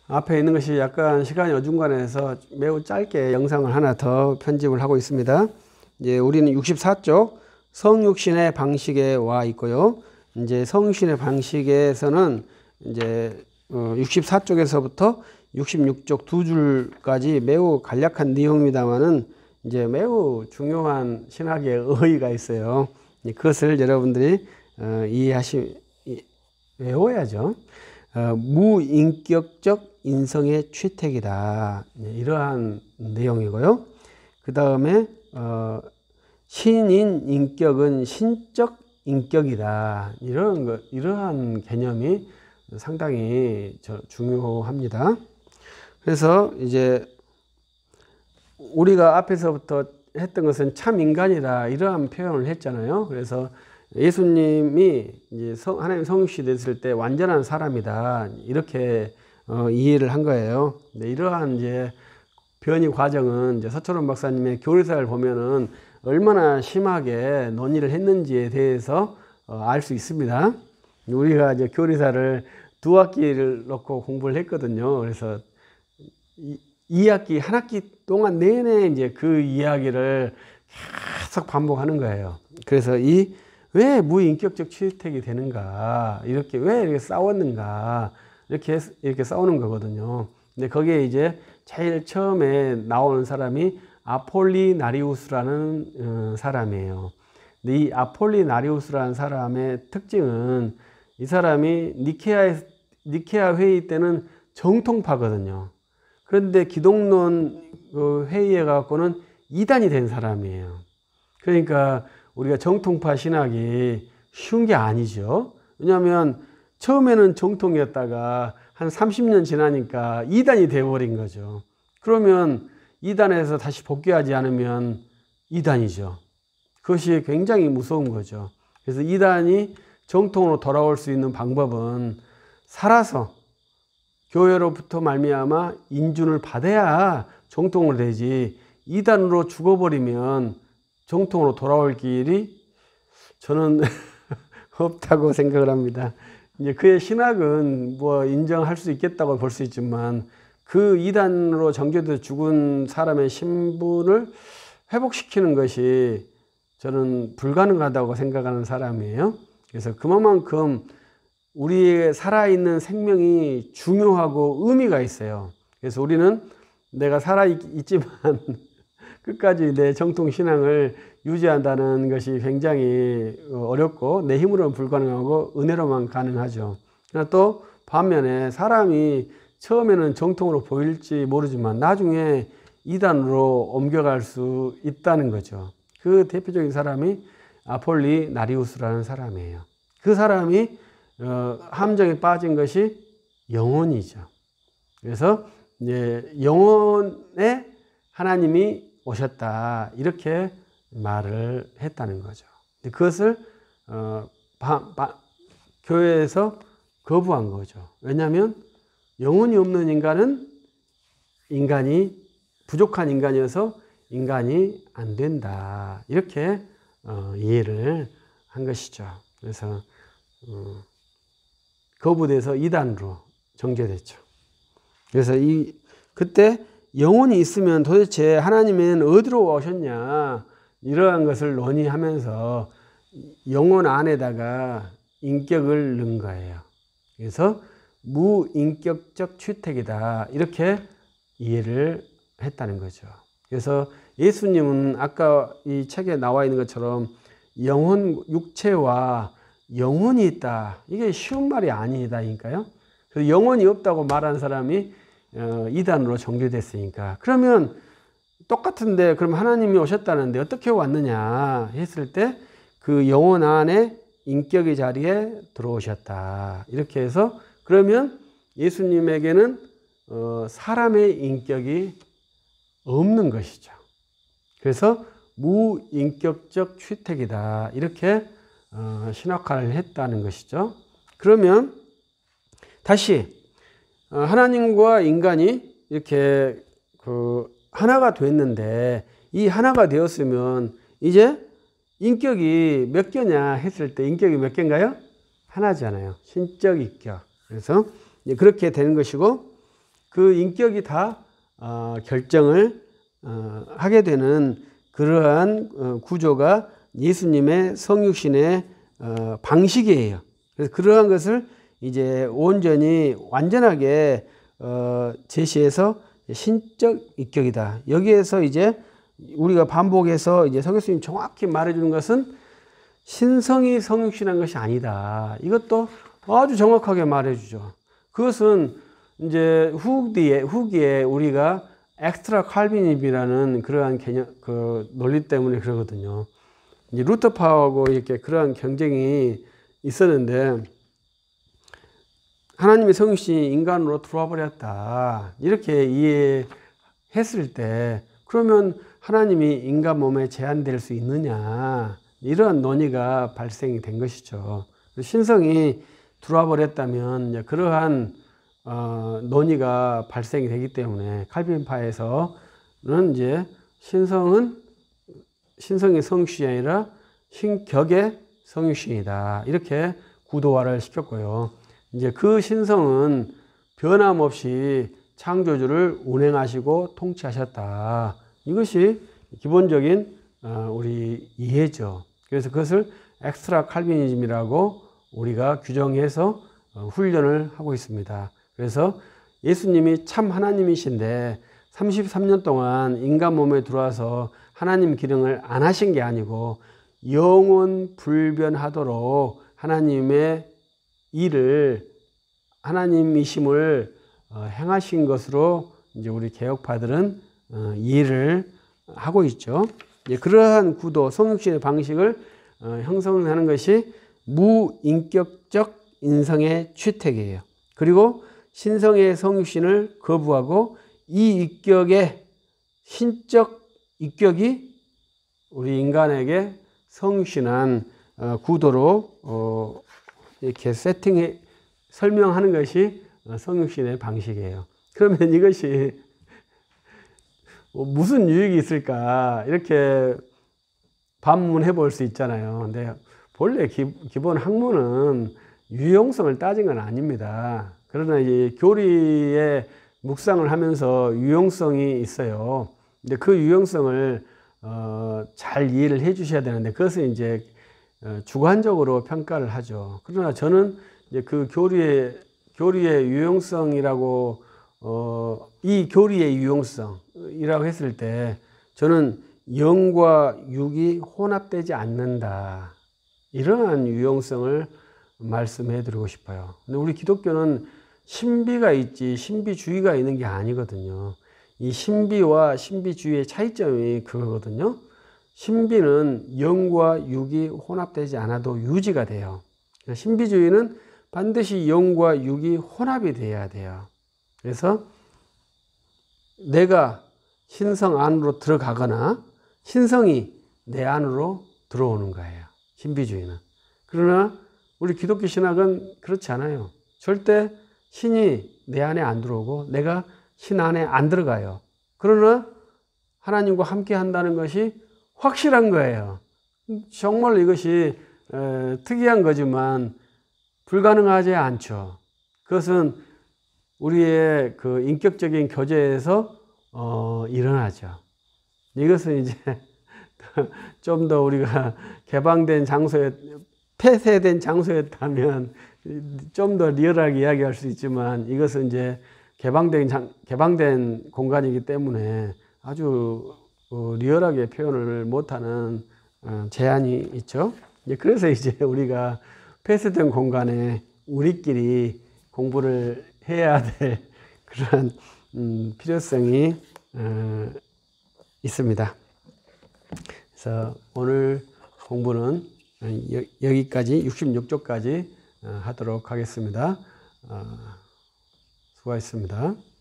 앞에 있는 것이 약간 시간이 어중간해서 매우 짧게 영상을 하나 더 편집을 하고 있습니다. 이제 우리는 64쪽 성육신의 방식에 와 있고요. 이제 성육신의 방식에서는 이제 64쪽에서부터 66쪽 두 줄까지 매우 간략한 내용입니다만은 이제 매우 중요한 신학의 의의가 있어요. 그것을 여러분들이 외워야죠. 무인격적 인성의 취택이다. 이러한 내용이고요. 그 다음에 신인 인격은 신적 인격이다. 이러한 개념이 상당히 중요합니다. 그래서 이제 우리가 앞에서부터 했던 것은 참 인간이다. 이러한 표현을 했잖아요. 그래서 예수님이 이제 하나님 성육시 됐을 때 완전한 사람이다. 이렇게 이해를 한 거예요. 근데 이러한 이제 변이 과정은 이제 서철원 박사님의 교리사를 보면은 얼마나 심하게 논의를 했는지에 대해서 알 수 있습니다. 우리가 이제 교리사를 2학기를 놓고 공부를 했거든요. 그래서 2학기, 1학기 동안 내내 이제 그 이야기를 계속 반복하는 거예요. 그래서 왜 무인격적 취택이 되는가, 왜 이렇게 싸웠는가, 이렇게 싸우는 거거든요. 근데 거기에 이제 제일 처음에 나오는 사람이 아폴리나리우스라는 사람이에요. 근데 이 아폴리나리우스라는 사람의 특징은 이 사람이 니케아 회의 때는 정통파거든요. 그런데 기독론 회의에 갖고는 이단이 된 사람이에요. 그러니까 우리가 정통파 신학이 쉬운 게 아니죠. 왜냐하면 처음에는 정통이었다가 한 30년 지나니까 이단이 되어버린 거죠. 그러면 이단에서 다시 복귀하지 않으면 이단이죠. 그것이 굉장히 무서운 거죠. 그래서 이단이 정통으로 돌아올 수 있는 방법은 살아서 교회로부터 말미암아 인준을 받아야 정통으로 되지, 이단으로 죽어버리면 정통으로 돌아올 길이 저는 없다고 생각을 합니다. 이제 그의 신학은 뭐 인정할 수 있겠다고 볼 수 있지만 그 이단으로 정죄돼 죽은 사람의 신분을 회복시키는 것이 저는 불가능하다고 생각하는 사람이에요. 그래서 그만큼 우리의 살아있는 생명이 중요하고 의미가 있어요. 그래서 우리는 내가 살아있지만 끝까지 내 정통신앙을 유지한다는 것이 굉장히 어렵고 내 힘으로는 불가능하고 은혜로만 가능하죠. 그러나 또 반면에 사람이 처음에는 정통으로 보일지 모르지만 나중에 이단으로 옮겨갈 수 있다는 거죠. 그 대표적인 사람이 아폴리나리우스라는 사람이에요. 그 사람이 함정에 빠진 것이 영혼이죠. 그래서 이제 영혼에 하나님이 오셨다, 이렇게 말을 했다는 거죠. 그것을 교회에서 거부한 거죠. 왜냐하면 영혼이 없는 인간은 부족한 인간이어서 인간이 안 된다, 이렇게 이해를 한 것이죠. 그래서 거부돼서 이단으로 정죄됐죠. 그래서 그때 영혼이 있으면 도대체 하나님은 어디로 오셨냐, 이러한 것을 논의하면서 영혼 안에다가 인격을 넣은 거예요. 그래서 무인격적 취택이다, 이렇게 이해를 했다는 거죠. 그래서 예수님은 아까 이 책에 나와 있는 것처럼 육체와 영혼이 있다, 이게 쉬운 말이 아니다니까요. 그래서 영혼이 없다고 말한 사람이 이단으로 정죄됐으니까, 그러면 똑같은데 그럼 하나님이 오셨다는데 어떻게 왔느냐 했을 때 그 영혼 안에 인격의 자리에 들어오셨다, 이렇게 해서 그러면 예수님에게는 사람의 인격이 없는 것이죠. 그래서 무인격적 취택이다, 이렇게 신학화를 했다는 것이죠. 그러면 다시 하나님과 인간이 이렇게 하나가 됐는데, 이 하나가 되었으면 이제 인격이 몇 개냐 했을 때 인격이 몇 개인가요? 하나잖아요. 신적 인격. 그래서 그렇게 되는 것이고, 그 인격이 다 결정을 하게 되는 그러한 구조가 예수님의 성육신의 방식이에요. 그래서 그러한 것을 이제 온전히 완전하게 제시해서 신적 인격이다. 여기에서 이제 우리가 반복해서 이제 서 교수님 정확히 말해주는 것은 신성이 성육신한 것이 아니다. 이것도 아주 정확하게 말해주죠. 그것은 이제 후기에 우리가 엑스트라 칼비니즘이라는 그러한 개념, 그 논리 때문에 그러거든요. 이제 루터파하고 이렇게 그러한 경쟁이 있었는데, 하나님의 성육신이 인간으로 들어와 버렸다. 이렇게 이해했을 때, 그러면 하나님이 인간 몸에 제한될 수 있느냐. 이러한 논의가 발생이 된 것이죠. 신성이 들어와 버렸다면 그러한 논의가 발생이 되기 때문에 칼빈파에서는 이제 신성이 성육신이 아니라 신격의 성육신이다. 이렇게 구도화를 시켰고요. 이제 그 신성은 변함없이 창조주를 운행하시고 통치하셨다. 이것이 기본적인 우리 이해죠. 그래서 그것을 엑스트라 칼비니즘이라고 우리가 규정해서 훈련을 하고 있습니다. 그래서 예수님이 참 하나님이신데 33년 동안 인간 몸에 들어와서 하나님 기능을 안 하신 게 아니고 영원 불변하도록 하나님의 일을 하나님이심을 행하신 것으로 이제 우리 개혁파들은 이해를 하고 있죠. 그러한 구도, 성육신의 방식을 형성하는 것이 무인격적 인성의 취택이에요. 그리고 신성의 성육신을 거부하고 이 인격의 신적 인격이 우리 인간에게 성육신한 구도로 이렇게 설명하는 것이 성육신의 방식이에요. 그러면 이것이 무슨 유익이 있을까 이렇게 반문해 볼 수 있잖아요. 근데 본래 기본 학문은 유용성을 따진 건 아닙니다. 그러나 이 교리의 묵상을 하면서 유용성이 있어요. 근데 그 유용성을 잘 이해를 해 주셔야 되는데 그것은 이제 주관적으로 평가를 하죠. 그러나 저는 이제 그 교리의 유용성이라고 이 교리의 유용성이라고 했을 때 저는 영과 육이 혼합되지 않는다. 이러한 유용성을 말씀해 드리고 싶어요. 근데 우리 기독교는 신비가 있지 신비주의가 있는 게 아니거든요. 이 신비와 신비주의의 차이점이 그거거든요. 신비는 영과 육이 혼합되지 않아도 유지가 돼요. 신비주의는 반드시 영과 육이 혼합이 돼야 돼요. 그래서 내가 신성 안으로 들어가거나 신성이 내 안으로 들어오는 거예요. 신비주의는. 그러나 우리 기독교 신학은 그렇지 않아요. 절대 신이 내 안에 안 들어오고 내가 신 안에 안 들어가요. 그러나 하나님과 함께 한다는 것이 확실한 거예요. 정말 이것이 특이한 거지만 불가능하지 않죠. 그것은 우리의 그 인격적인 교제에서 일어나죠. 이것은 이제 좀 더 우리가 개방된 장소에 폐쇄된 장소였다면 좀 더 리얼하게 이야기할 수 있지만 이것은 이제 개방된 공간이기 때문에 아주 리얼하게 표현을 못하는 제한이 있죠. 그래서 이제 우리가 폐쇄된 공간에 우리끼리 공부를 해야 될 그런 필요성이 있습니다. 그래서 오늘 공부는 여기까지 66조까지 하도록 하겠습니다. 수고하셨습니다.